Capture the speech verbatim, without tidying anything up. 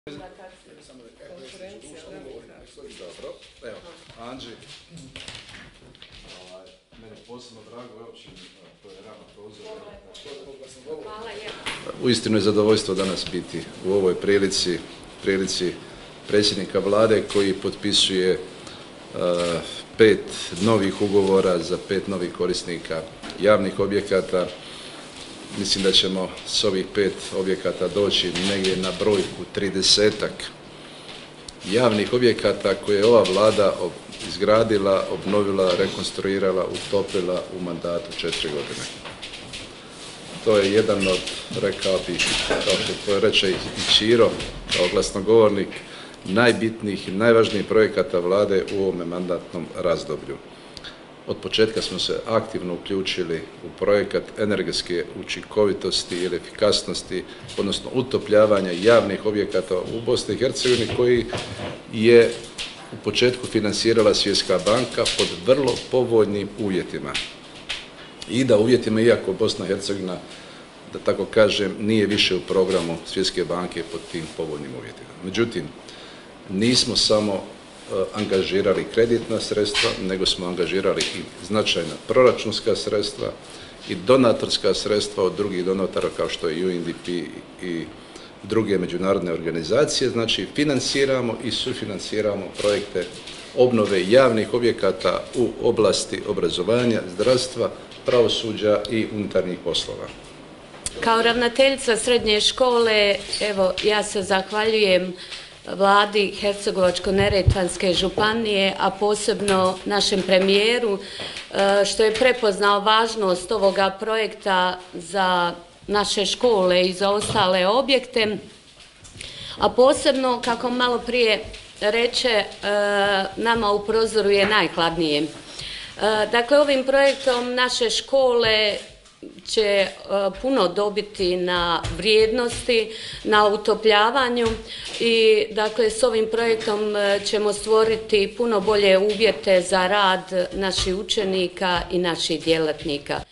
Dobro, evo, Anđi, meni je posebno drago, evo čim to je rano prozor. Uistinu je zadovoljstvo danas biti u ovoj prilici, prilici predsjednika vlade koji potpisuje uh, pet novih ugovora za pet novih korisnika javnih objekata. Mislim da ćemo s ovih pet objekata doći negdje na brojku tridesetak javnih objekata koje je ova vlada izgradila, obnovila, rekonstruirala, utopila u mandatu četiri godine. To je jedan od, rekao bih, kao što to reče i Ćiro, kao glasnogovornik, najbitnijih i najvažnijih projekata vlade u ovome mandatnom razdoblju. Od početka smo se aktivno uključili u projekat energetske učinkovitosti ili efikasnosti, odnosno utopljavanja javnih objekata u Bosni i Hercegovini koji je u početku finansirala Svjetska banka pod vrlo povoljnim uvjetima. I da uvjetima, iako Bosna i Hercegovina, da tako kažem, nije više u programu Svjetske banke pod tim povoljnim uvjetima. Međutim, nismo samo angažirali kreditna sredstva, nego smo angažirali i značajna proračunska sredstva i donatorska sredstva od drugih donatora kao što je U N D P i druge međunarodne organizacije. Znači, financiramo i sufinanciramo projekte obnove javnih objekata u oblasti obrazovanja, zdravstva, pravosuđa i unutarnjih poslova. Kao ravnateljica srednje škole, evo, ja se zahvaljujem vladi Hercegovačko-neretvanske županije, a posebno našem premijeru, što je prepoznao važnost ovoga projekta za naše škole i za ostale objekte, a posebno, kako malo prije reče, nama u prozoru je najhladnije. Dakle, ovim projektom naše škole će puno dobiti na vrijednosti, na utopljavanju i dakle s ovim projektom ćemo stvoriti puno bolje uvjete za rad naših učenika i naših djelatnika.